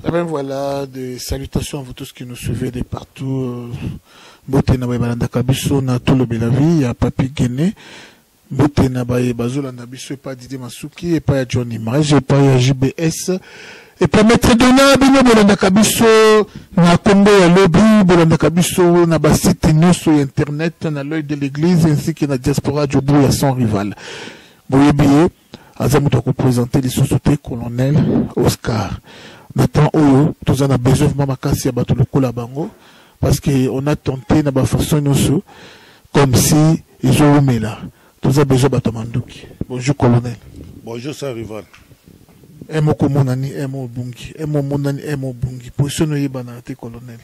Et bien voilà, des salutations à vous tous qui nous suivez de partout. Bote na balanda kabiso na tolo belavi ya Papi Guéné. Bote na bazola na biso pas Didier Masuki et pas ya Johnny Marge et pas ya JBS et pas Maître Dona bino balanda kabiso na Congo ya lobby balanda kabiso na ba site nyonso internet na l'œil de l'église ainsi que na diaspora Djobu ya son rival. Boyebiye azamuto ko présenter les sociétés colonel Oscar. Maintenant, tous en a besoin de makasi ya bato lokola bango parce que on a tenté na ba façon nyonso comme si ils ont mis là. Tous a besoin de bato manduki. Bonjour colonel. Bonjour sa rival. Emo komonani emo bungi. Emo monani emo bungi. Position no yebana te colonel.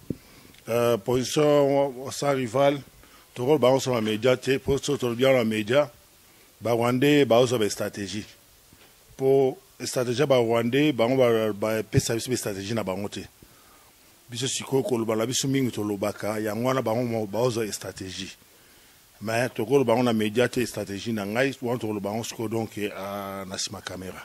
Position sa rival. Toro ba on sur la média te position to bien la média. Ba Rwandais ba on sur la stratégie. Pour stratégie ba Rwandais ba on ba pesa biso stratégie na bango te. Biso siko ko lobala biso mingi to lobaka ya ngwana ba on ba on stratégie. Mais to ko lobanga na média te stratégie na ngai on to lobanga siko donc na sima caméra.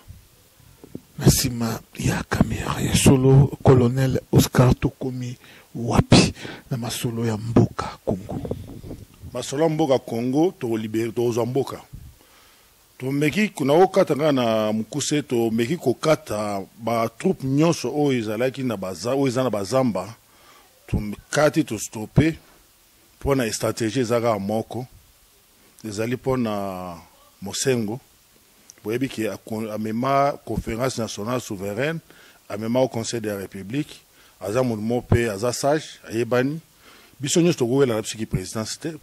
Nasima ya caméra ya solo colonel Oscar Tokomi wapi na masolo ya mboka Congo. Masolo mboka Congo to libérer to mboka. To meki kuna okata na mukuse to meki kokata ba troupe nyonso o ezalaki na baza o ezana bazamba to kati to stopper pour na stratégie zaka moko ezali pour na Mosengo boyebi ki amema conférence nationale souveraine amema au conseil de la république aza mo pe aza sage ayebani biso nyonso to wela na psiki présidence te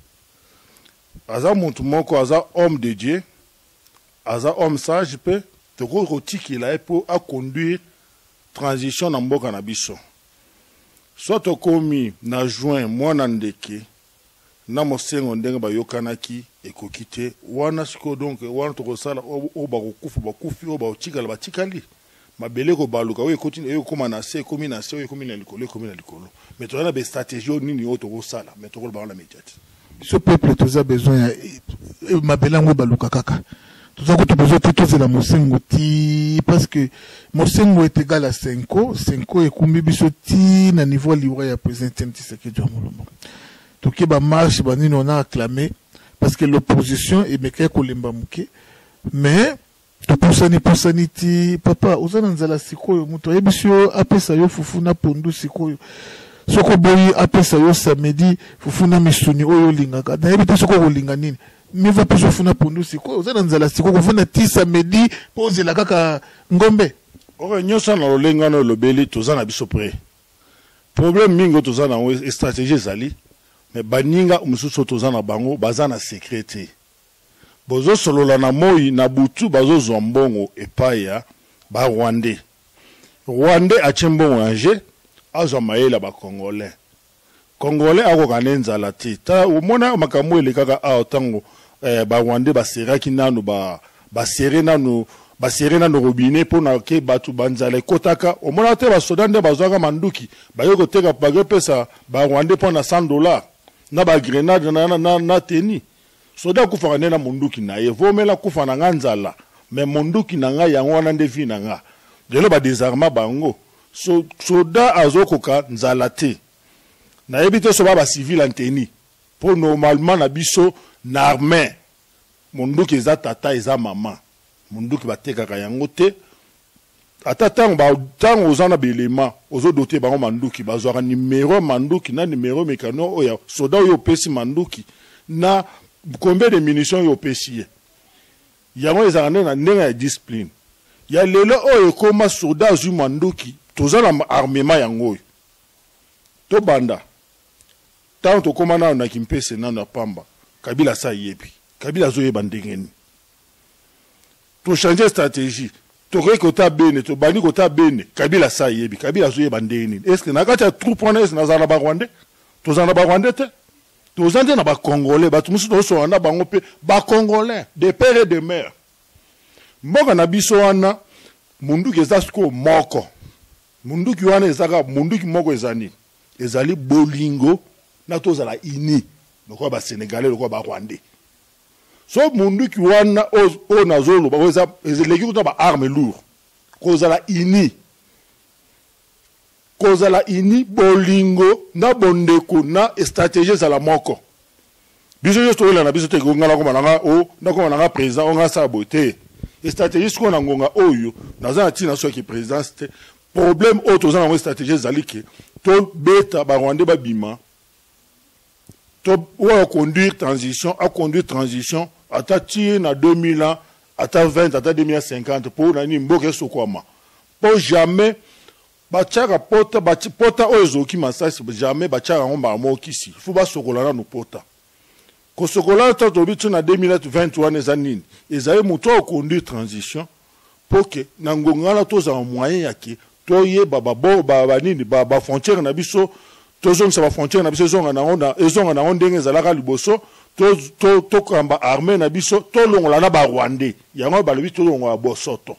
aza muntu moko aza homme de Dieu aza homme sage pe to ko tiki la pour à conduire transition na mboka na biso soit to komi na juin mwana ndeke na Mosengo ndenge bayokanaki ekokite wana siko donc wana to kosala o ba kokufu bakufi o ba otikala batikali mabele ko baluka o ekotine e koma na se komi na se o komi na likolo mais to na be stratégie nini o to kosala mais to ko ba na médiate Ce peuple tous a besoin ya mabele ngo baluka kaka. Tous a ko besoin tout la Mosengo ti parce que Mosengo est égal à 5 ans et kumbi biso ti na niveau liwa ya président Tshisekedi Tshilombo. Tout qui ba marche banini on a acclamé parce que l'opposition est mekaya kolemba muke mais to pusani ti papa ozana nzala sikoyo muto yebisio apesa yo fufu na pondu sikoyo soko boyi apesa yo samedi fufu na misuni oyo lingaka na yebite soko kolinga nini mi va peso fufu na pondu sikoyo ozana nzala sikoyo kofuna ti samedi pozela kaka ngombe ore nyosa na lolenga no lobeli tozana biso près problème mingo tozana stratégie zali mais baninga mususu tozana bango bazana secrété bozo solola na moi na butu bazo zombongo epaya ba Rwandais achembongo anje azo maela ba Congolais ako kanenza la ti ta umona makambo ele kaka a otango ba Rwandais baseraki nanu basere nanu robinet pour na ke batu banzala kotaka omona te ba soda nde bazwaka manduki bayoko teka page pesa ba Rwandais pour na $100 na ba grenade na teni soda kufaka nena munduki na ye vomela kufa na nganzala mais munduki na nga yango wana nde vi na nga lelo ba désarma bango soda azokoka nzala te na yebite so ba civil anteni pour normalement na biso na armée munduki eza tata eza mama munduki batekaka yango te ata tango ozana belema ozo doter bango manduki bazwaka numéro manduki na numéro mekano oya soda oyo pesi manduki na combien de munitions yo pesi yango ezaka na ndenge ya discipline ya lelo oyo koma soda azu manduki tozana armement yango oyo to banda tango to koma na kimpese na pamba Kabila sa yebi Kabila zo yeba ndengeni to changer stratégie to rekota bene to bani kota bene Kabila sa yebi Kabila zo yeba ndengeni est-ce que na kati ya troupe wana est na zala ba Rwandais to zana ba Rwandais te to zande na ba Congolais ba tumusu to so na bango pe ba Congolais de père et de mère mboka na biso wana munduki ezasko moko munduki wana ezaka munduki moko ezali bolingo na to zala ini loko ba Sénégalais loko ba Rwandais so munduki wana o nazolo ba ezaleki kuta ba arme lourd ko zala ini kozala ini bolingo na bondeko na stratégie za la moko biso yo tolela na biso te ngala ko mananga o na ko mananga président on nga sa boté stratégie ko na ngonga oyo naza tina so ki président c'était problème auto za na stratégie zalike to beta ba Rwanda ba bima to wa conduire transition ata ti na 2000 ans ata 20 ata 2050 pour na ni mboke sokwama pour jamais bachaka pota ozo ki masasi jamais bachaka ngomba mokisi fu ba sokolana no pota ko sokolana to bitu na 2021 ezanini ezaye muto o conduire transition pour que na ngongala to za moyen yake to ye baba nini baba frontière na biso to zone sa frontière na biso zonga na ndenge zalaka liboso to kamba armée na biso to longola na ba Rwandais yango balobi to longola bosoto.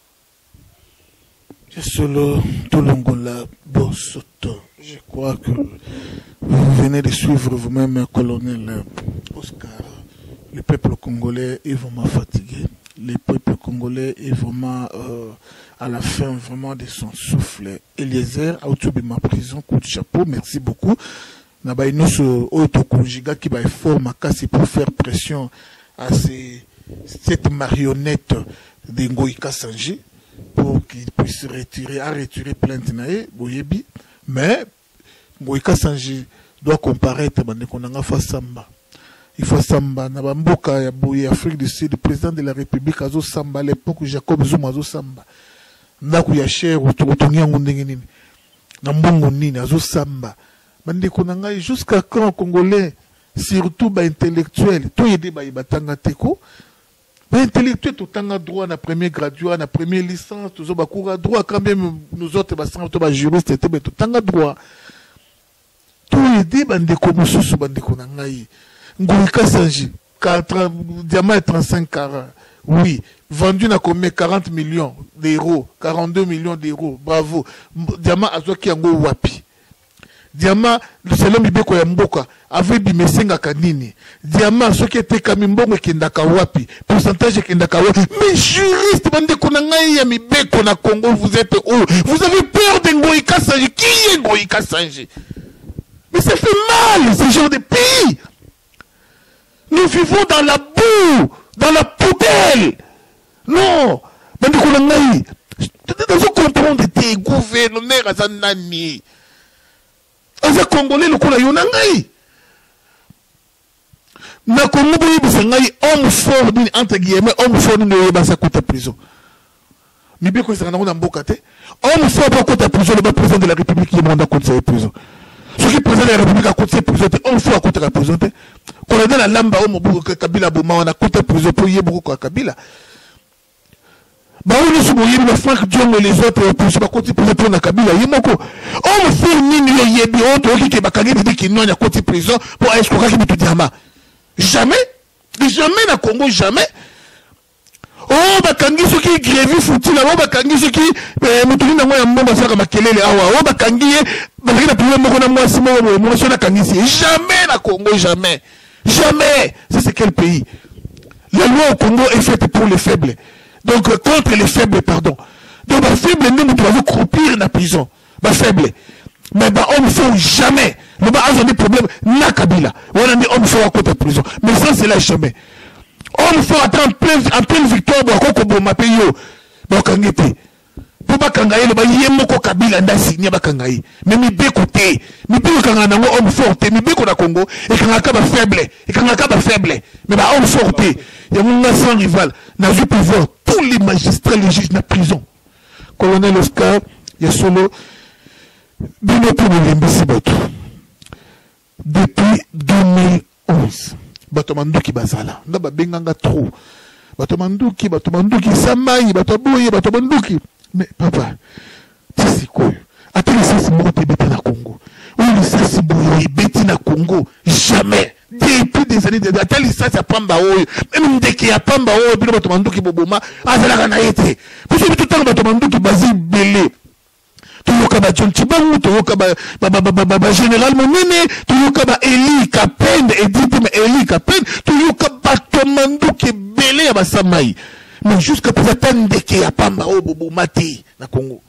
Solo Tolongola Bosoto. Je crois que vous venez de suivre vous-même, colonel Oscar. Le peuple congolais est vraiment fatigué. Le peuple congolais est vraiment à la fin vraiment de son souffle. Eliezer, autour ma prison, coup de chapeau, merci beaucoup. Nabaïnos autoconjuga qui va fort makasi pour faire pression à cette marionnette de Ngoïka Sanji, pour qu'il puisse retirer plainte nae boyebi, mais Ngoïka Sanji doit comparaître bandekonanga Fasamba. Il faut samba na bamboka ya boye Afrique du Sud, le président de la République azo samba à l'époque Jacob Zuma azo samba. Ndaku ya cher otongi yango ndenge nini. Na mbongo nini azo samba. Bandekonanga jusqu'à quand Congolais, surtout ba intellectuels, to yede ba ibatanga teko. Ba intellectuel totanga droit na premier graduat na première licence toujours ba cours droit quand même nous autres ba sang to ba juriste te ba totanga droit to yede bandeko mosusu bandeko na ngai Ngoïka Sanji diamant 35 carats oui vendu na combien 40 millions d'euros 42 millions d'euros bravo diamant azoki yango wapi diamant c'est l'homme bibeko ya mboka avait bimesenga kanini diamant ce qui était comme mbongo kendaka wapi pourcentage kendaka wapi mais juriste bande konanga ya mibeko na Congo vous êtes où vous avez peur de Ngoïka Sanji qui est Ngoïka Sanji mais ça fait mal ce genre de pays nous vivons dans la boue dans la poubelle non bande konanga vous comprendre des gouverneurs azanani aza Congolais le kola yonangai na Congo boye bisangai homme fort d'une entre guillemets homme fort d'une yeba sa kota prison mibe ko sanga na mboka te homme fort pas kota prison le président de la République qui manda kota sa prison ce qui président de la République a kota prison te homme fort kota prison te ko na la lamba homme buku Kabila boma na kota prison pour yebuko kwa Kabila baouli suboyebi na Franck Diom et les autres pour se bakoti pour na Kabila yemoko on fait nini yebi auto ki bakangi bi ki nonya koti prison pour escroquer bitu diama jamais na Congo jamais oh bakangi soki grève fouti na bakangi soki mutuli na moya mbomba saka makelele awa oh bakangi bakangi na plus moko na mwasi mo so na kangisi jamais na Congo jamais ça c'est quel pays la loi au Congo est faite pour les faibles. Donc, contre les faibles, pardon. Donc, les faibles, nous devons croupir dans la prison. Les faibles. Mais on ne fait jamais. Nous avons des problèmes. Na Kabila. On a dit, on ne fait pas de prison. Mais ça, c'est là jamais. On ne fait attendre en pleine victoire. On ma pays. On kangete. Pour pas kangaye, le baye moko Kabila ndasi nya bakangaye. Mais mi bekote. Mi beko kangana ngo homme forte. Mi beko na Congo. Et kangaka ba faible. Et kangaka ba faible. Mais ba homme forte. Il y a mon sans rival. N'a vu pouvoir. Tous les magistrats, les juges na prison. Colonel Oscar, il y a solo. Bino pour le Limbisi Bato. Depuis 2011. Batomanduki Bazala. Naba benganga trop. Batomanduki, Samaï, Batoboye, Batomanduki. Mais papa, c'est quoi? Attends, ça c'est mon bébé na Congo. Oui, ça c'est mon bébé na Congo. Jamais. Depuis des années, attends, ça c'est Pamba Oyo. Même dès qu'il y a Pamba Oyo, puis Batomanduki Boboma, Azala Ganaïte. Puis c'est tout le temps Batomanduki Basile Belé. Toyoka ba John Chibangu, Toyoka ba Général Monene, Toyoka ba Eli Kapende, Edith Eli Kapende, Toyoka Batomanduki Belé à Basamaï. Mais jusqu'à présent, dès qu'il y a Pamba Oyo Boboma na Congo.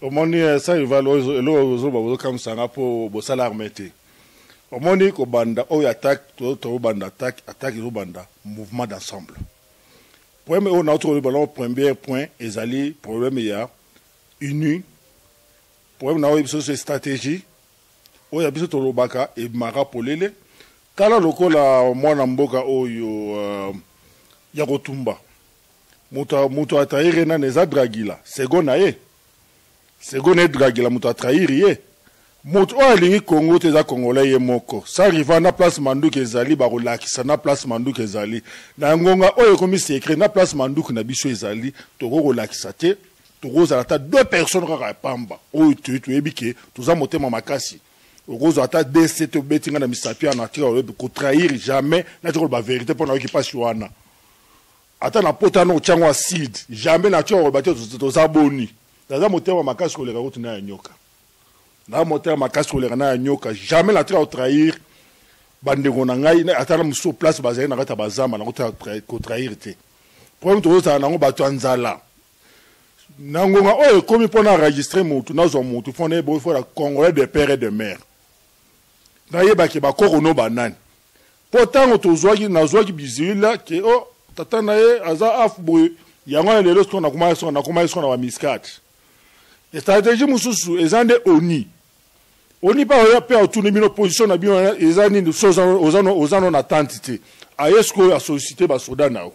omoni ça il va lo comme ça pour bo salaire armé. Omoni ko banda o attaque to banda attaque zo banda mouvement d'ensemble. Problème on a autre ballon premier point ezali problème ya uni. Problème na o biso stratégie. O ya biso to lobaka e mara polele. Tala lokola mwana mboka oyo ya kotumba. Muto atraire na neza dragila. Segona ye. Segona dragila muto atraire ye. Muto alingi Congo teza Congolais ye moko. Ça arrive na place Manduka ezali ba kolakisa na place Manduka ezali. Na ngonga oyo komi secret na place Manduka na biso ezali to kolakisa te. To kozala ta deux personnes kaka pamba. Oyo tu ebike toza motema makasi. Okozo ata DC to betinga na misapia na tira ko trahir jamais na tiko ba vérité pour na ki passe wana. Ata na pota no chango acide jamais na tiko ba to zaboni. Daza motema makasi ko leka ko tuna nyoka. Na motema makasi ko leka na nyoka jamais na tira trahir bandeko na ngai ata na muso place bazali na kata bazama na ko trahir te. Problème to za na ngo bato anzala. Nangonga oyo komi pona enregistrer mutu nazo mutu fone bo fo la Congolais de père et de mère. Na yeba ke ba korono banani. Pourtant tozwaki nazwaki bizila ke o tata na ye aza afbo yango lelo sko na kuma na ba miskat. Stratégie mususu ezande oni. Oni pa ya pe autour de position na bio ezani de ozano na tantité. Ayesko a sollicité ba soda nao.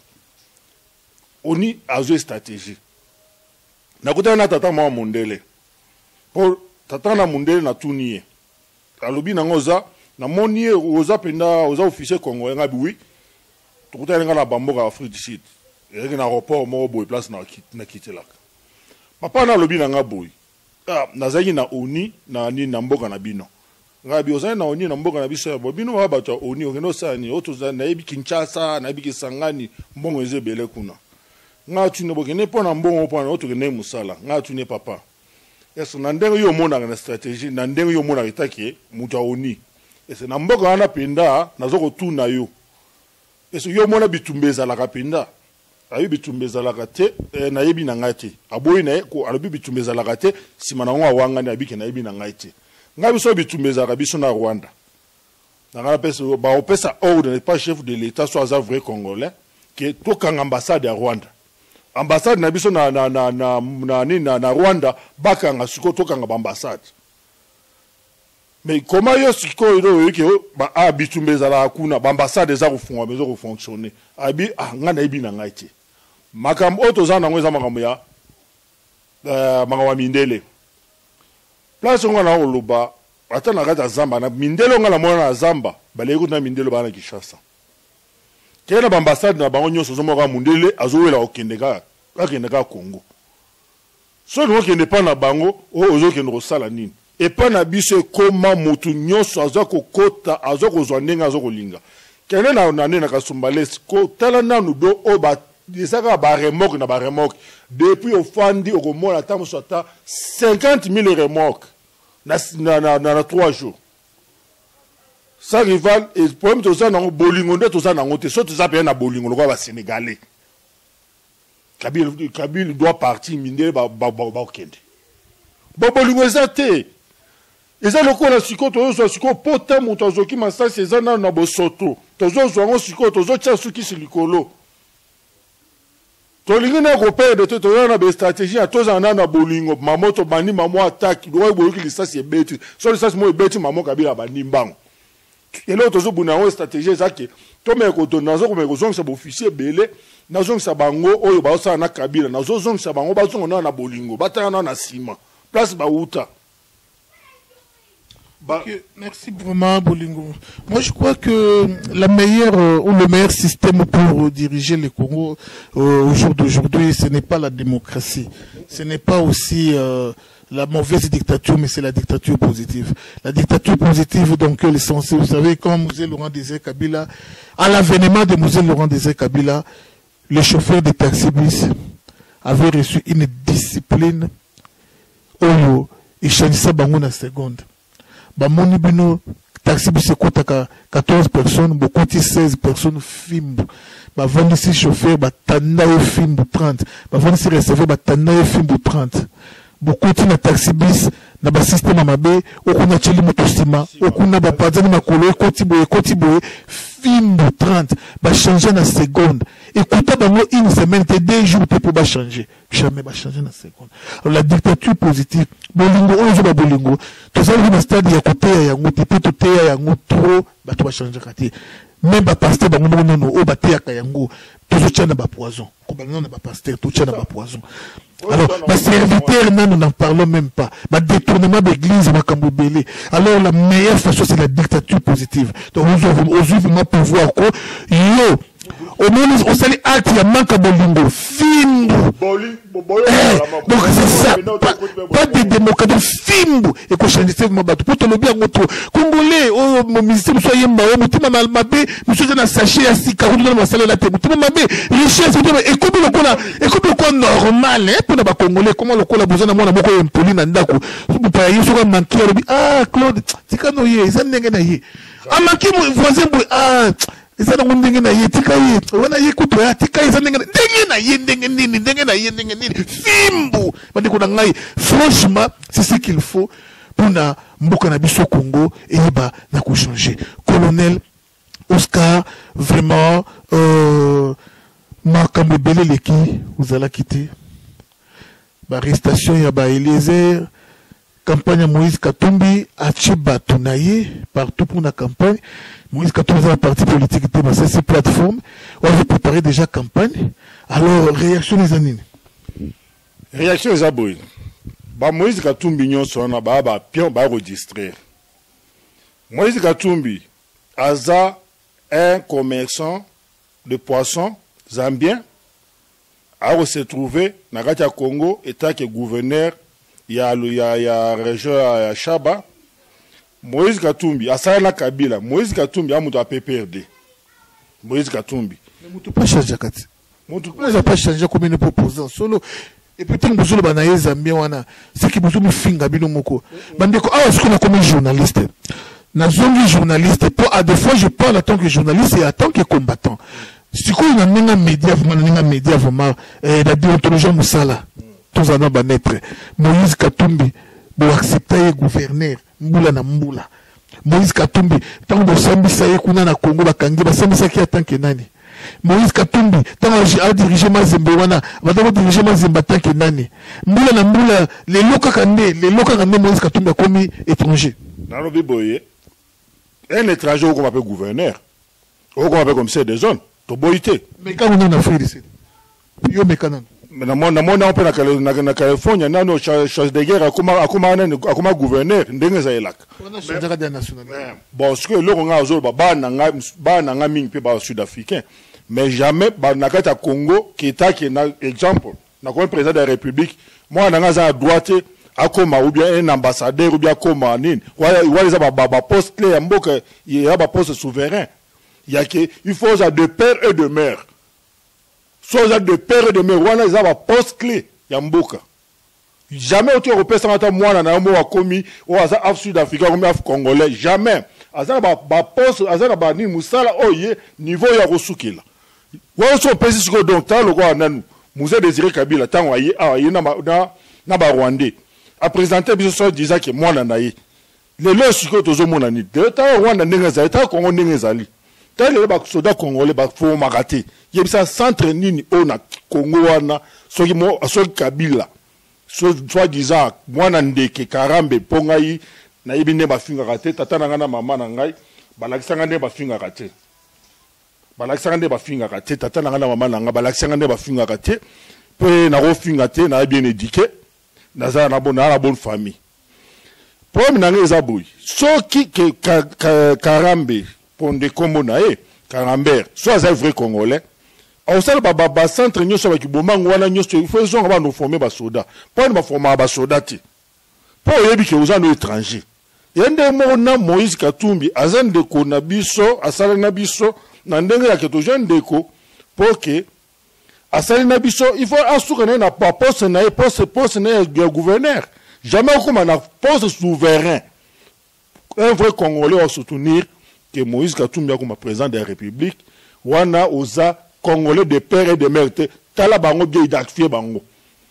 Oni azo stratégie. Nakutana na tata mwa Mundele. Pour tata na Mundele na tuniye. Alobi na ngoza na moniye oza penda oza officier Congo ngabi oui. Tukutana nga na bamboka Afrique du Sud. Eke na aéroport mo boy place na kitelaka. Papa na alobi na nga boy. Ah nazaki na oni na ni na mboka na bino. Ngabi ozali na oni na mboka na biso bo bino ba bato oni okeno sani oto na yebi Kinshasa na yebi Kisangani mbongo ezebele kuna. Nga tu ne bokene pona mbongo pona oto kene musala nga tu ne papa est na ndenge yo mona na stratégie na ndenge yo mona itaki mutu oni est na mboka wana penda nazoko tuna yo est yo mona bitumbeza la kapenda ayi bitumbeza la kate na yebi na ngati aboyi na ko alobi bitumbeza la kate sima na ngwa wanga na biki na yebi na ngati nga biso bitumbeza ka biso na Rwanda na ngala pesa ba opesa ordre pas chef de l'état soit un vrai congolais que to kanga ambassade ya Rwanda. Ambassade na biso na Rwanda bakanga siko tokanga ba ambassade. Mais comment yo siko iro yeke ba abitumbeza la kuna ba ambassade za kufunga bezo ko fonctionner. Abi ngana ibi na ngaiti. Makambo otoza na ngweza makambo ya makambo Mindele. Place ngana oloba ata na kata zamba na Mindele ngana mona na zamba bale kuna Mindele bana Kinshasa. Kena ba ambassade na bango nyonso zo moka Mundele azowela okendeka akendeka Congo. So no kende pa na bango ozo kende kosala nini? E pa na biso koma mutu nyonso azoko kota azoko zwa ndenga azoko linga. Kene na nane na Kasumbalesi ko tala nanu do o ba disaka ba remorque na ba remorque depuis au fandi okomona tamu sota 50,000 remorques na 3 jours. Ça rival et problème to ça na bolingo nde to ça na ngote so to ça pe na bolingo lo ba sénégalais. Kabila doit partir Mindele ba okende. Ba bolingo ezate. Eza lokola siko to zo siko pota muto zoki masasi eza na bosoto. To zo ngo siko to zo tsa suki silikolo. To lingi na ko perde to na be stratégie a to za na bolingo mamoto bani mamo attaque do boyoki lisasi ebeti. So lisasi mo ebeti mamo Kabila bani mbango. Et là, tu as une stratégie, tu as un officier belé, tu as un bango, tu as un Kabila, tu as un bango, tu as un bolingo, tu as un sima. Place Baouta. Okay, merci vraiment, Bolingo. Moi, je crois que la meilleure ou le meilleur système pour diriger le Congo au jour d'aujourd'hui, ce n'est pas la démocratie. Ce n'est pas aussi la mauvaise dictature, mais c'est la dictature positive. La dictature positive, donc, elle est censée, vous savez, quand Mzee Laurent Désiré Kabila, à l'avènement de Mzee Laurent Désiré Kabila, le chauffeur de taxi-bus avait reçu une discipline où il changeait bango na seconde. Bamoni bino taxi-bus ekotaka 14 personnes, beaucoup 16 personnes fimbo. Bavandi si chauffeur, batanda yo fimbo 30. Bavandi si receveur, batanda yo fimbo 30. bokoti na taxi bis na ba système mabe okuna cheli moto sima okuna ba pazani makolo ekoti boye fimbo 30 ba changer na seconde écoutez bango une semaine te 2 jours pour ba changer jamais ba changer na seconde. Alors la dictature positive bolingo ozo ba bolingo to ça na stade ya côté ya yango te to te ya yango trop ba to ba changer kati même ba pasteur bango non o ba te ya yango to zo na ba poison ko ba non na ba pasteur to na ba poison. Alors, ma serviteur, nous n'en parlons même pas. Ma détournement d'église, ma cambobélé. Alors, la meilleure façon, c'est la dictature positive. Donc, on ouvre ma pouvoir, quoi. Yo, au moins, on s'est acte, il y a manque de lingo. Fimbo. Donc, c'est ça. Pas de démocratie. Fimbo. Et qu'on change de ma bateau. Pour te le bien, Congolais, oh, mon ministère, vous soyez m'a, moutima malmabé, monsieur, je n'ai saché à 6 40 dans ma salle la tête. Moutima mabé, richesse, et comme le normal, hein, pour les Congolais, comment le col a besoin de moi, beaucoup impoli, n'andako. Vous payez sur un manqué, ah, Claude, c'est quand nous y est, ça n'est pas y. Ah, manqué, mon voisin, ah, ça n'a pas y, tikaye, on a y écouté, tikaye, ça n'a Fimbo, franchement, c'est ce qu'il faut pour na mboka na biso Congo et bah, n'a qu'à changer. Colonel Oscar, vraiment, Makambo Belé Leki, vous allez quitter. Arrestation ya ba Eliezer, campagne Moïse Katumbi, Achiba Tunaye, partout pour la campagne. Moïse Katumbi est un parti politique qui est ces plateformes. On va préparer déjà campagne. Alors, réaction des années. Réaction des abouilles. Bah Moïse Katumbi nyon sona ba pion ba registré. Moïse Katumbi, Aza, un commerçant de poissons zambien, a se trouvé dans le Congo, étant que gouverneur, il y a région à Chaba. Moïse Katumbi, à Sahela Kabila, Moïse Katumbi a monté à PPRD. Moïse Katumbi. Mais tu pas changer Kati. Tu n'as pas changé comme une proposition solo. Et puis tant que vous avez Zambien wana, c'est que vous avez finga bino moko. Bandeko, ah, est-ce qu'on a comme journaliste? Na zone journaliste, pour à deux fois je parle en tant que journaliste et en tant que combattant. Si on a un média, vraiment, la déontologie Moussala, tous en ont naître. Moïse Katumbi, pour accepter le gouverneur, Mboula na Mboula. Moïse Katumbi, tant que Sambisa Yekuna na Congo, Bakangi, Sambisa qui attend que nani. Moïse Katumbi, tant que a dirigé Mazembe wana, va d'abord diriger Mazembe tant que nani. Mboula na Mboula, les locaux Moïse Katumbi a commis étranger. Dans le Biboye, un étranger, on appelle gouverneur, on appelle commissaire des zones. Mais quand on a fait ici, yo mécanan. Mais na mona on peut na Californie na no chose de guerre akuma gouverneur ndenge za elaka. On a changé de nationalité. Bon ce que le on a zo ba na mingi pe ba sud-africain mais jamais ba na kata Congo qui est na exemple na comme président de la République moi na za à droite akoma ou bien un ambassadeur ou bien akoma nini wala za ba poste clé ya mboka ya ba poste souverain. Il faut ça de père et de mère. Soit de père et de mère. On a des poste clé. Yamboka. Jamais autre européen ça m'a moi na mo akomi ou asa af sud-africain comme af congolais jamais. Asa ba poste asa ba ni musala oye niveau ya rusukila. Wa so pesi siko donc ta lo ko nanu. Musée Désiré Kabila tant aye na ba rwandais. A présenter biso so disant que moi na naye. Le lo siko tozo mona ni. De ta Rwanda ndenge za ta Congo ndenge zali. Tel les soldats congolais faut m'arrêter. Il y a ça centre nini on a Congo wana soki mo soki Kabila. Soit disant moi ndeke Karambe pongai na ibine ba finga raté tata na ngana mama na ngai balakisanga nde ba finga raté. Balakisanga nde ba finga raté tata na ngana mama na ngai balakisanga nde ba finga raté. Pe na ro finga raté na bien éduqué na za na bonne famille. Pour mina ngeza boy. Soki Karambe Ponde Kombo nae Karambert soit un vrai congolais au sein ba centre nyoso ba kibomanga wana nyoso il faut zonga ba no former ba soda pas ba former ba soda ti po yebi ke uzano étranger yende mo na Moïse Katumbi azan de ko na biso asala na biso na ndenge ya keto jeune deko pour que asala na biso il faut asuka na pa poste na poste na gouverneur jamais comme na poste souverain un vrai congolais va soutenir que Moïse Katumbi comme président de la République, wana oza congolais de père et de mère, tala bango bien identifié bango.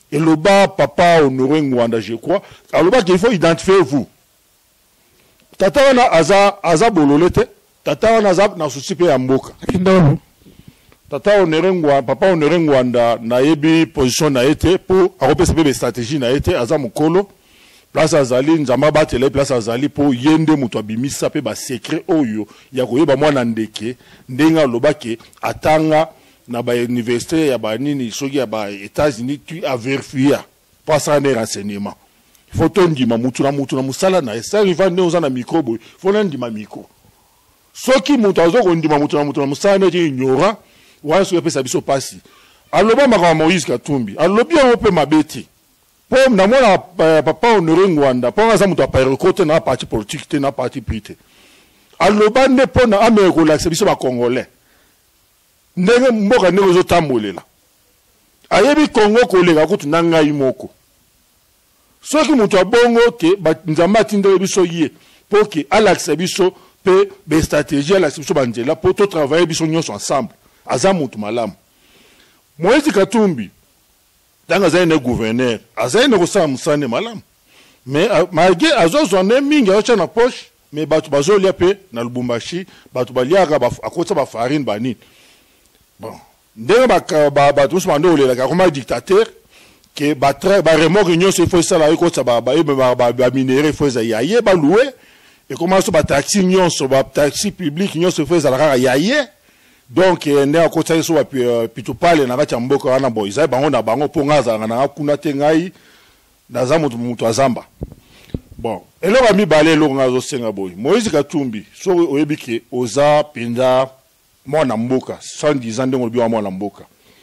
Et le bas, papa Honoré Ngwanda, je crois. Alors le bas qu'il faut identifier vous. Tata wana aza bololete. Tata wana aza na souci pe amboka. Tata Honoré Ngwanda, papa Honoré Ngwanda na yebi position na été pour akopesa pe stratégie na été aza mukolo. Place azali nzamba batele place azali po yende mutu abimisa pe ba secret oyo ya koyeba mwana ndeke ndenga lobake atanga na ba université ya ba nini soki ya ba États-Unis tu a vérifier pas ça des renseignements photo ndima mutu na musala na ça riva ne oza na micro faut ndima micro soki mutu azoko ndima mutu na musala ne ignora wa so pesa biso pasi aloba maka Moïse Katumbi alobi on peut mabeti. Pour na papa Honoré Ngwanda, pour nga mutu apairekote na parti politique te na parti prité. Aloba ne pona ameko la biso ba congolais. Ndenge mboka ne ozo tambolela. Ayebi Congo kolega kutu na ngai moko. Soki mutu abongo ke ba nzamba tindele biso ye pour que alaxe biso pe be stratégie alaxe biso banjela pour to travailler biso nyonso ensemble. Aza mutu malamu. Moïse Katumbi dans un gouverneur, azay ne ressent musane malam. Mais malgré azozo ne mingi acha na poche, mais batu bazo liape na Lubumbashi, batu baliaka ba akota ba farine bani. Bon, ndenge batu smando le la comme dictateur que ba remorque union se faut ça la ko ça ba minéraux faut ça yaye ba louer et commence ba taxi union so ba taxi public union se faut ça la yaye. Donc ne akota so pitu pale na bacha mboka wana boiza bango na bango pongaza na kuna tengai na za mutu azamba. Bon, elo ba mi balé lo ngazo senga boy. Moïse Katumbi so oyebike oza pinda mwana mboka 110 ans ndengolo biwa mwana mboka.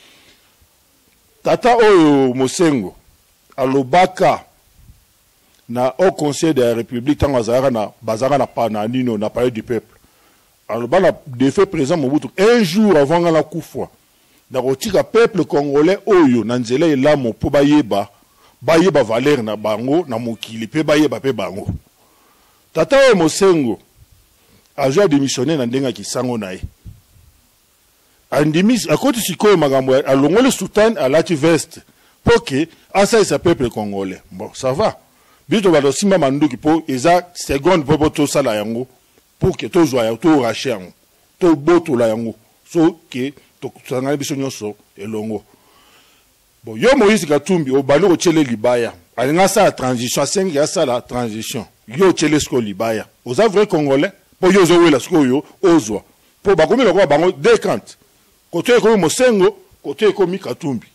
Tata oyo Mosengo alobaka na au conseil de la République tango bazara na pana nino na palais du peuple. Alors, bah, de fait présent, un jour avant la koufwa, dans le peuple congolais, oyo, nanzela et là, mon po bayeba valeur na bango, na mokili, pe bayeba pe bango. Tata o Mosengo, a joué à démissionner dans denga ki sango nae. Andimis, à côté siko magambo, à l'ongole sultan, à lati veste, pour que, à ça, c'est peuple congolais. Bon, ça va. Bito bado sima mandu ki po, eza seconde popo to sala yango. Pour que tous soient tout raché tout beau tout la yango so que to sangana biso nyonso elongo bon yo Moïse Katumbi o balo ko tshele libaya alinga sa transition asengi ya sa la transition yo tshele sko libaya oza vrai congolais po yo zo wela sko yo ozwa po bakomi lokwa bango décante côté ko Mosengo côté ko Katumbi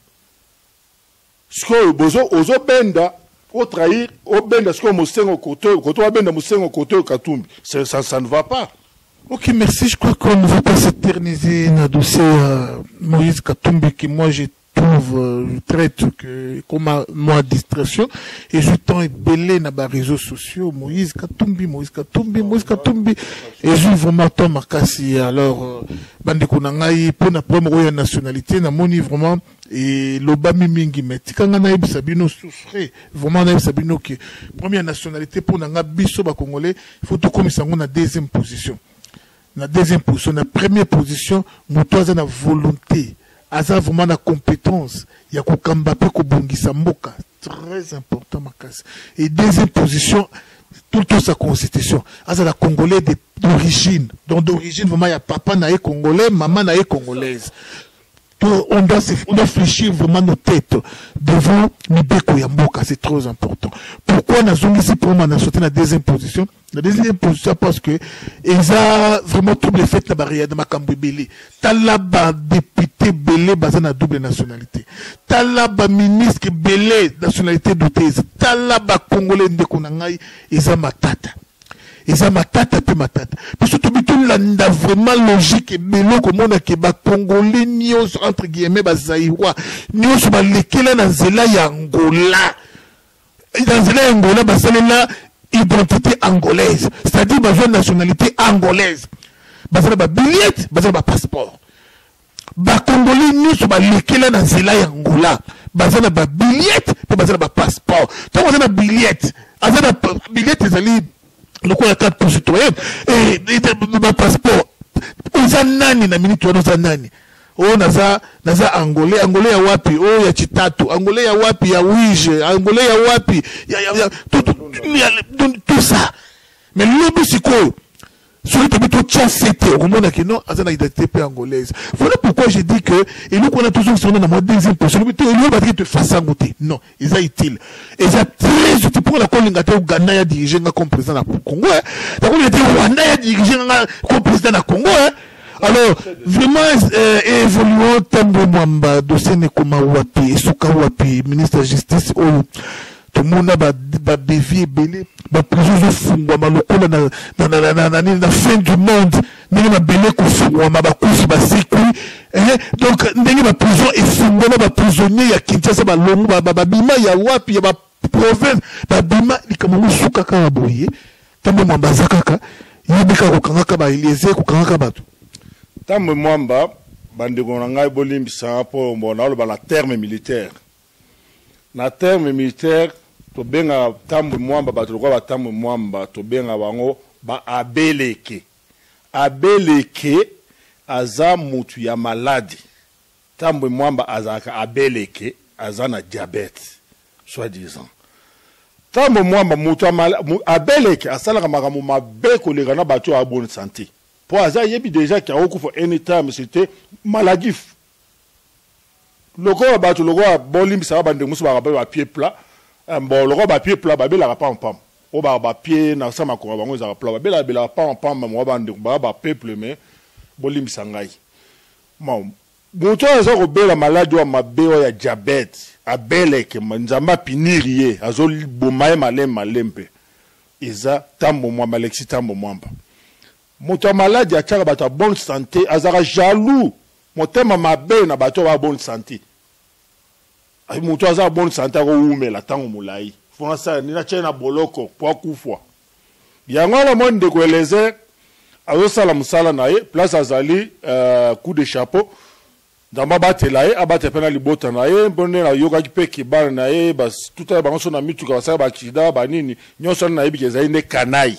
sko bozo ozo benda au trahir, au benda, ce qu'on Mosengo côté, côté, au benda Mosengo côté, au Katumbi. Ça ne va pas. Ok, merci. Je crois qu'on ne va pas s'éterniser dans le dossier Moïse Katumbi, qui moi je trouve, je traite comme moi distraction, et je tends belé dans les réseaux sociaux, Moïse Katumbi, et je vraiment tant marqué. Alors, bande konangai, pour la première nationalité, na moni vraiment, et l'obami mingi meti kanga na yebisa bino souffrir vraiment na yebisa bino que première nationalité pour nanga biso ba congolais faut tout comme ça on a deuxième position na première position mutoza na volonté aza vraiment na compétence ya ko kamba pe ko bongisa mboka très important makasi et deuxième position tout sa constitution aza la congolais d'origine donc d'origine vraiment ya papa na congolais maman na congolaise. On doit fléchir vraiment nos têtes devant Mibeko Yamboka, c'est trop important. Pourquoi on a ici pour moi, on a sauté la deuxième position? La deuxième position parce que ils ont vraiment tout les fait la barrière de Makambu Belé. Talaba député Belé, basé double nationalité. Talaba ministre Belé, nationalité douteuse. Talaba Congolais Ndekonangai, ils ont matata. Ils ont matata pe matata. Parce que tout landa vraiment logique et bello comme on a que ba Congolais nios entre guillemets ba zaïwa nios ba lekela na zela ya Angola. Dans zela ya Angola ba salela identité angolaise, c'est-à-dire ba nationalité angolaise. Ba zela ba billet, ba zela ba passeport. Ba Congolais nios ba lekela na zela ya Angola. Ba zela ba billet, ba zela ba passeport. Tant on a billet, azana billet ezali le quoi la carte pour citoyen et ma passeport aux anani na minute aux anani Oh naza angolais ya wapi oh ya chitatu angolais ya wapi ya wije angolais ya wapi tout ça mais lobi siko sur le tout tient fêté au moment que non azana identité angolaise. Voilà pourquoi je dis que et nous qu'on a toujours sur dans la deuxième position le va te face à goûter non ils a utile et ça très utile pour la colingate au Ghana ya diriger comme président na Congo donc on était Rwanda ya diriger comme président na Congo. Alors, vraiment, évoluons, Tambo Mwamba, dossier Nekoma Wapi, Suka Wapi, ministre de la Justice, tout le monde a bévier, belé, prison de Fungwa, Malokola, na fin du monde, n'est pas belé Koufungwa, Mabakouf, Basekui, donc, n'est pas prison et Fungwa, prisonnier, ya Kinshasa, Balongo, Babima, ya Wapi, ya province, Babima, il comme Suka Karaboye, Tambo Mwamba Zakaka, Yibika Kokangaka, Eliezer, Kokangaka Batu. Tambo Mwamba bandeko na ngai bolimbisa po mbona oloba na terme militaire. Na terme militaire to benga Tambo Mwamba bato lokwa ba Tambo Mwamba to benga bango ba abeleke. Abeleke aza mutu ya maladi. Tambo Mwamba azaka abeleke aza na diabète soi-disant. Tambo Mwamba mutu abeleke asalaka makambo mabe koleka na bato ya bonne santé. Pour ça, il y a déjà qui a recouvert anytime, c'était maladif. Le corps bat le corps bolim ça va bande à pied plat. Bon le corps à pied plat, babé la pas en pam. Au bar pied na ça ma corps bango za plat. Babé la pas en pam, moi bande ba peuple mais bolim sangai. Bon bonto ça robé la maladie ou mabe ya diabète, a beleke manzamba pinirie, azol bomaye malempe. Iza tambo moi Alexis tambo mwamba. Moto malade ya tchaka bato bonne santé azara jaloux motema mabe na bato ba bonne santé ay moto azara bonne santé ko umela tango mulai fonsa ni na chena boloko po kufwa yango la monde ko eleze azo sala musala nae place azali coup de chapeau ndamba batela ye abate pena libota nae bonne na yoga kipe kibana nae bas tout à bango so na mitu ka basaba kida banini nyoso na yebi kezai ne kanai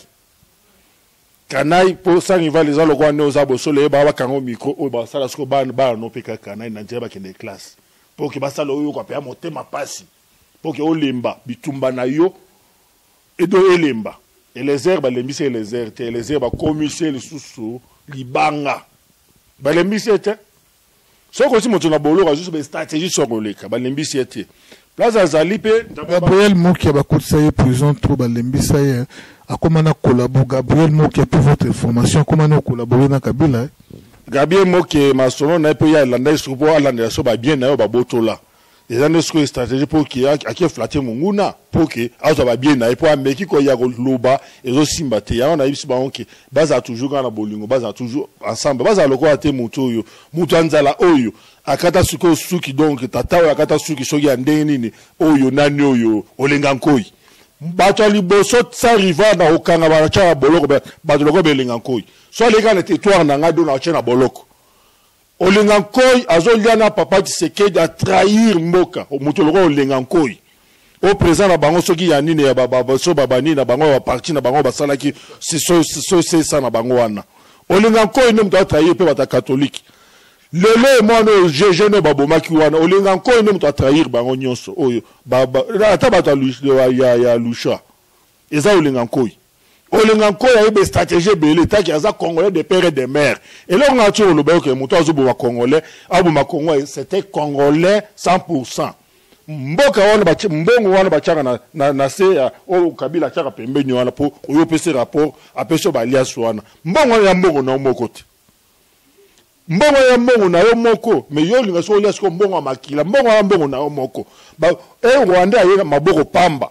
Kanai pour ça il va les allo kwa neoza bosole ba ba kango micro o ba sala sko ba no peka kanai na njeba kende classe pour que ba sala oyo kwa pe motema pasi pour que olemba bitumba na yo et do elemba et les herbes lembise les herbes les herbes commisser les sous libanga ba lembise te so ko si moto na bolo ka juste be stratégie so koleka ba lembise te place azali pe Gabriel Moki ba kutsaye prison trop ba lembisa ye comment on a collaboré Gabriel Moki pour votre information comment on a collaboré dans Kabila Gabriel Moki ma sono na pe ya landa sur pour landa so ba bien na ba botola les années sur stratégie pour qui a qui flatter munguna pour que azo ba bien na pour ameki ko ya loba ezo simbate ya na ibisi ba onke baza toujours na bolingo baza toujours ensemble baza loko ate muto yo muto anzala oyo akata suko suki donc tatawa akata suki soki ya ndenge nini oyo nani oyo olenga nkoi bato liboso sa riva na okanga ba cha boloko bato loko belenga nkoi so leka na territoire na ngado na cha na boloko olenga nkoi azoliana papa Tshisekedi a trahir mboka muto loko olenga nkoi au présent na bango soki ya nini ya baba so babani na bango ba parti na bango basalaki c'est ça na bango wana olenga nkoi ne mto trahir pe bata catholique lelo moi no jeune babomaki wana olenga nkoi ne mto trahir bango nyonso oyo baba ata bato ya lusha eza olenga nkoi ya be stratégie belé taki aza congolais de père et de mère et là on a tué le que muto azoboma congolais aboma congolais c'était congolais 100%. Mboka wana bachi mbongo wana bachaka na se o kabila chaka pembeni wana po oyo pese rapport apeso balias wana mbongo ya mbongo na mokote mbongo ya mbongo na yo moko me yo linga so lias ko mbongo makila mbongo ya mbongo na yo moko ba Rwanda aye maboko pamba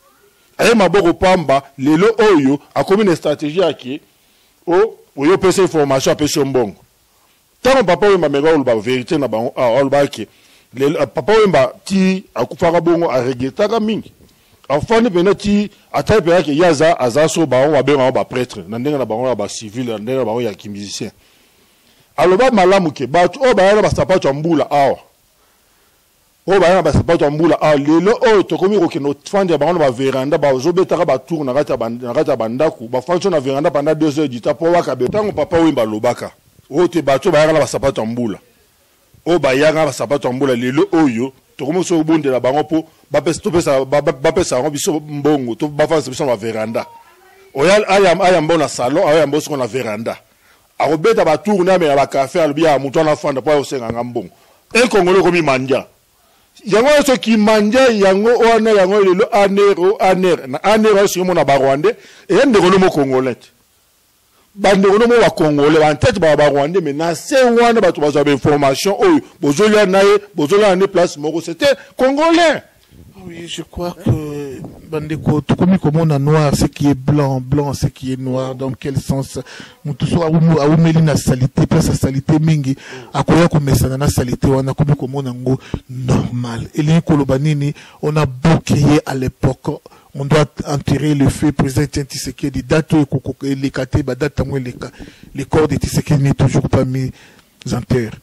lelo oyo akomi na stratégie yake oyo pese information apeso mbongo tango papa we mamega oluba vérité na bango oluba ke papa wemba ti akufaka bongo a regretaka mingi afani pena ti atape yake yaza azaso bango wabenga ba prêtre na ndenga na bango ba civil na ndenga na bango ya musicien aloba malamu ke bato o bayana ba sapato ambula awa o bayana ba sapato ambula awa lelo o tokomi ko keno fandi bango ba veranda ba zobetaka ba tour na kata bandaku ba fanso na veranda pendant 2 heures du temps po waka betango papa wemba lobaka o te bato bayana ba sapato ambula o bayanga ba sapato ambola lelo oyo to komo so bondela bango po ba pesa ngo biso mbongo to ba fa biso na veranda oyal ayam bona salon ayam boso na veranda akobeta ba tourner mais ba café albi ya mutu na fanda po osenga ngambongo e kongolo komi manja yango so ki manja yango ona yango lelo aner na aner so mo na ba Rwandais e yende kono mo congolais bande kono mo wa congolais en tête ba Rwandais mais na se wana ba to ba information oyo bozolia naye bozolia na place moko c'était congolais. Oui, je crois que Bandeko, tout comme on a noir, ce qui est blanc, blanc, ce qui est noir, dans quel sens nous tous à la salité, place à salité mingi, à quoi comme ça na salité, on a comme on a normal. Et les Kolobanini, on a bloqué à l'époque. On doit enterrer le feu président Tshisekedi, date les catés, date les corps de Tshisekedi n'est toujours pas mis en terre.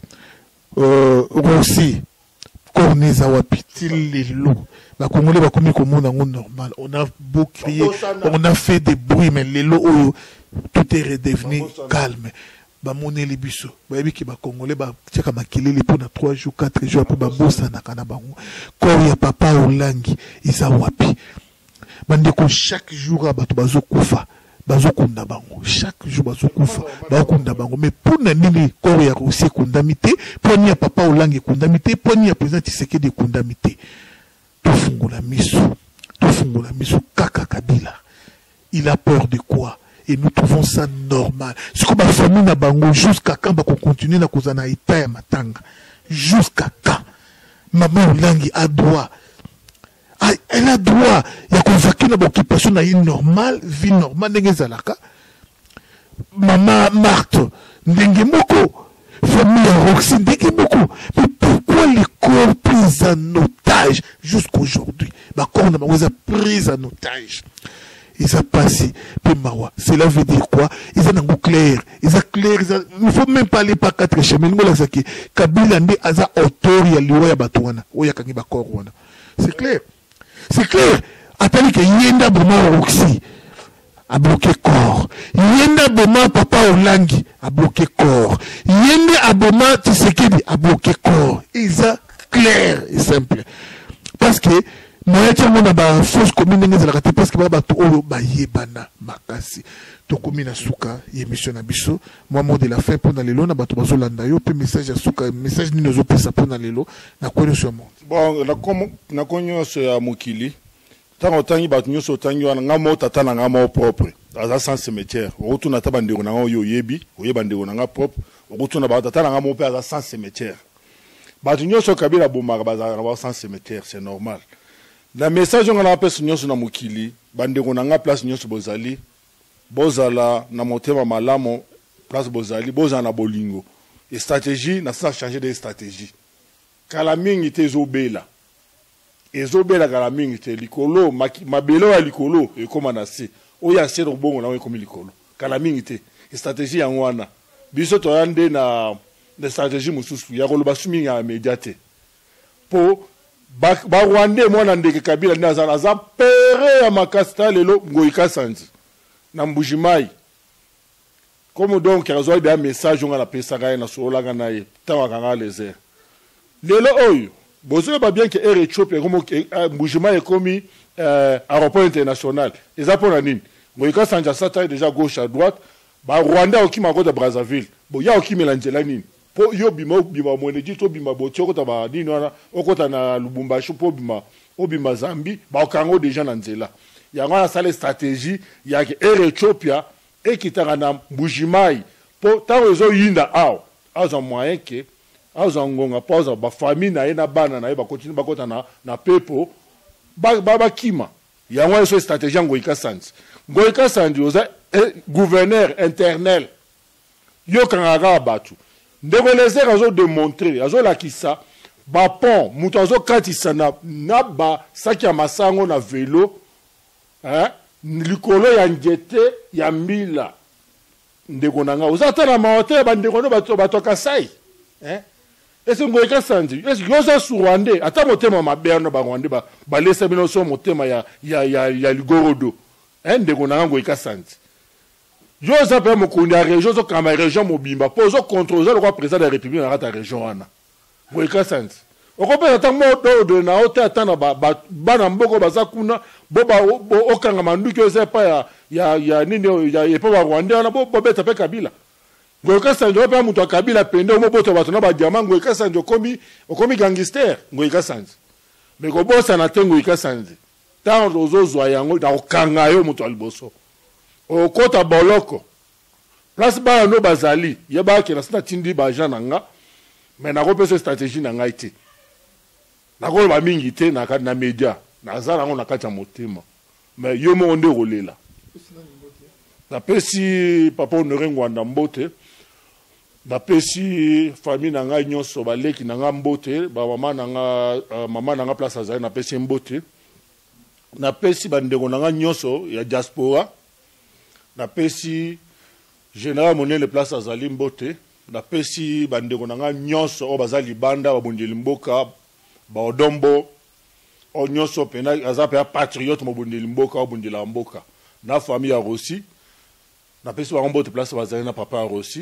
Aussi, Corneza Wapitil, les loups. La Congolais va comme normal. On a beau crier, on a fait des bruits, mais les lots, tout est redevenu calme. Ba moné les biso. Ba yebi ki ba Congolais ba tchaka makelele pour 3 jours, 4 jours après ba bossa na kana bango. Quand ya papa olangi, isa wapi. Bandeko chaque jour abatu bazo kufa. Bazo kunda bango. Chaque jour bazo kufa. Ba kunda bango. Mais pour na nini ko ya Russie kundamité, pour ni ya papa olangi kundamité, pour ni ya président Tshisekedi kundamité. Tofungola miso, Kaka Kabila. Il a peur de quoi? Et nous trouvons ça normal. Ce que ma famille n'a bango jusqu'à quand on continue à cause na ita ya matanga. Jusqu'à quand? Maman Olangi a droit. Elle a droit. Il y a convaincu une occupation na une normale, vie normale, n'engezalaka. Maman Marthe, n'engemoko. Famille Roxy, n'engemoko. Mais pourquoi les corps pris en otage jusqu'aujourd'hui? Ma corps n'a pas pris en otage. Ils ont passé. Cela veut dire quoi? Ils ont un clair. Ils ont clair. Il ne faut même pas aller par 4 chemins. Kabila ndi aza auteur ya liwa ya batouana. Oya kangi bakor wana. C'est clair. C'est clair. Attendez que Yenda Boma Roxy a bloqué corps. Yenda Boma Papa Olangi a bloqué corps. Yenda Aboma Tshisekedi a bloqué corps. Ils ont clair et simple. Parce que moi je mona ba fausse commune ngezala kate parce que ba bato oyo ba yebana makasi to commune suka émission na biso moi mot de la fin pour dans lelo na bato bazolanda yo pe message ya suka message ni nozo pesa pour dans lelo na kweli sur monde bon na konyo so ya mokili tango tangi bato nyoso tangi wana ngamo tata na ngamo propre aza sans cimetière otu na taba ndeko na yo yebi oyeba ndeko na nga propre otu na ba tata na ngamo pe aza sans cimetière bato nyoso Kabila bomaka baza na sans cimetière c'est normal. Le message on a appelé sur na mukili bandeko na nga place nyoso bozali bozala na motema malamo place bozali bozala na bolingo et stratégie na ça changer de stratégie kala mingi te ezobela kala mingi te likolo mabelo ya likolo e koma na se oya se do bongo na we komi likolo kala mingi te stratégie yango wana biso to yande na stratégie mususu ya koloba sumi ya immédiate po ba Rwandais mwana ndeke Kabila ndaza za pere ya makasta lelo ngoika sanzi na mbujimai comme donc razo des message on a pesa ga na sola ga naye tawa kanga les airs lelo oyo bozo ba bien que air Ethiopia comme mbujimai komi aéroport international ezapona nini ngoika sanzi sata déjà gauche à droite ba Rwanda okima ko de Brazzaville bo ya okimela njela nini po yo bima mweneji to bima botio kota ba nini wana okota na Lubumbashi po bima Zambi ba okango déjà na nzela yango na sale stratégie ya ke Air Ethiopia ekitanga na Mbujimai po tawo zo yinda aza moyen ke aza ngonga poza ba famille na ye na bana na ye ba continue ba kota na pepo ba kima yango so stratégie ngoika sanzi oza gouverneur internel yo kanga batu ndeko lezer azo démontrer azo lakisa ba pont muto azo katisa na ba saki ya masango na vélo likolo ya njete ya mbila ndeko nanga ozata na mahotel ba ndeko no bato kasai ese ngoika sanzi ese yoza su Rwandais ata motema maberno ba Rwandais ba lesa bino so motema ya ligorodo ndeko nanga ngoika sanzi yoza pe mokundi ya région zo kama région mobimba po zo contrôler le roi président de la République na ta région wana ngoyika sanzi okopesa tango modo na ote atana bana mboko baza kuna boba okanga manduki ose pa ya nini ya epa ba Rwanda wana bo beta pe Kabila ngoyika sanzi opa mutu Kabila pende omoboto bato na ba diamant ngoyika sanzi okomi gangster ngoyika sanzi mais ko bosa na tengo ngoyika sanzi tango ozozwa yango da okanga yo mutu aliboso okota boloko place ba no bazali yeba ke na sina tindi ba jana nga mais na kopesa stratégie na ngai te na ko ba mingi te na kati na media na zala ngo na kati ya motema mais yo mo nde rolela na pesi papa Honoré Ngwanda mbote na pesi famille na ngai nyonso baleki na nga mbote ba mama na nga place azali na pesi mbote na pesi bandeko na nga nyonso ya diaspora na pesi général Monele place azali mbote na pesi bandeko na nga nyonso o bazali banda babundeli mboka ba odombo o nyonso pena azape ya patriote mobundeli mboka obundela mboka na famille ya Rossi na pesi ba mbote place bazali na papa ya Rossi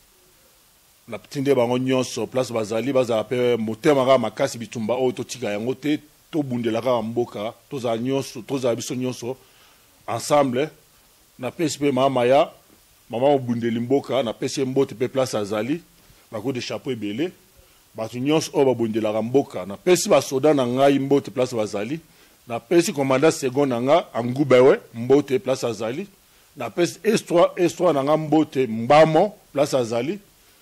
na tinde bango nyonso place bazali bazala pe motema ga makasi bitumba o totika yango te to bundela ka mboka toza nyonso toza biso nyonso ensemble na pesi pe mama ya mama obundeli mboka na pesi mbote pe place azali bako de chapeau ebele batu nyonso o babundela mboka na pesi ba soda na ngai mbote place bazali na pesi commandant second na nga Angubewe mbote place azali na pesi S3 na nga mbote Mbamo place azali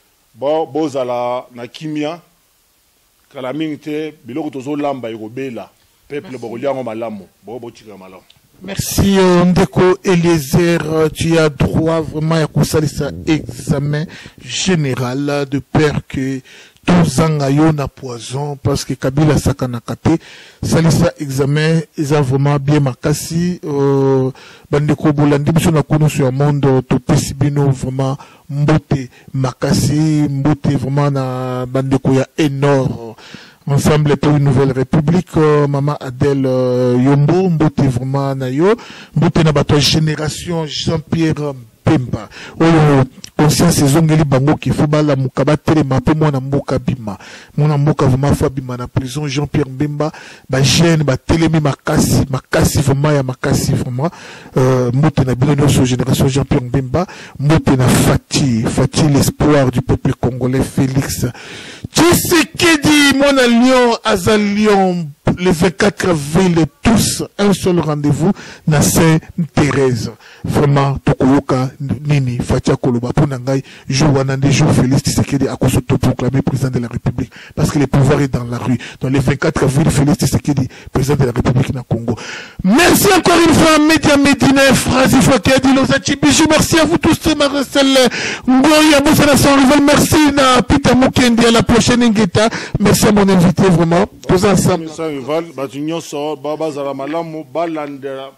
bozala na kimia kala mingi te biloko tozolamba ekobela peuple bokoliango malamu botika malamu. Merci Ndeko Eliezer, tu as droit vraiment à ça examen général de peur que tout zangayo na poison parce que Kabila sakanakate salisa examen ils ont vraiment bien makasi bandeko bolandi biso na kono sur monde to pesibino vraiment mbote makasi mbote vraiment na bandeko ya énorme ensemble pour une nouvelle république Maman Adèle Yombo mbote vraiment na yo mbote na bato génération Jean-Pierre Bemba conscience ezongeli bango ki faut bala mukaba telema pe mwana mboka bima mwana mboka vraiment fa bima na prison Jean-Pierre Bemba ba jeune ba telemi makasi vraiment ya makasi vraiment mbote na bino so génération Jean-Pierre Bemba mbote na Fati l'espoir du peuple congolais Félix Tshisekedi mon lion Azalion le 24 avril tous un seul rendez-vous na Sainte-Thérèse vraiment tokoyoka nini Fatia Koloba pour nangai jour wanande jour Félix Tshisekedi a proclamé président de la République parce que le pouvoir est dans la rue. Donc le 24 avril Félix Tshisekedi président de la République na Congo. Merci encore une fois Média Médine Frazi Fokedi Lozachi Bijou, merci à vous tous Marcel Ngoya Moussa Nation Rival, merci na Peter Mukendi à la prochaine Ngeta, merci à mon invité vraiment tous ensemble. Batu nyonso babazala malamu balandela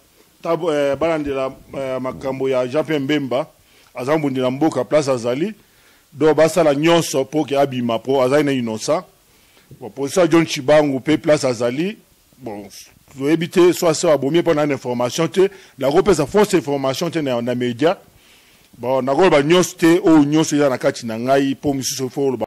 makambo ya Jean-Pierre Bemba azambundila mboka place azali do basala nyonso po ke abima po azali na innocent bon pour ça John Chibangu pe place azali bon vous éviter soit ça abomier pendant une information te la repesa fausse information te na média bon na ko ba nyonso te o nyonso ya na kati na ngai po misuso fo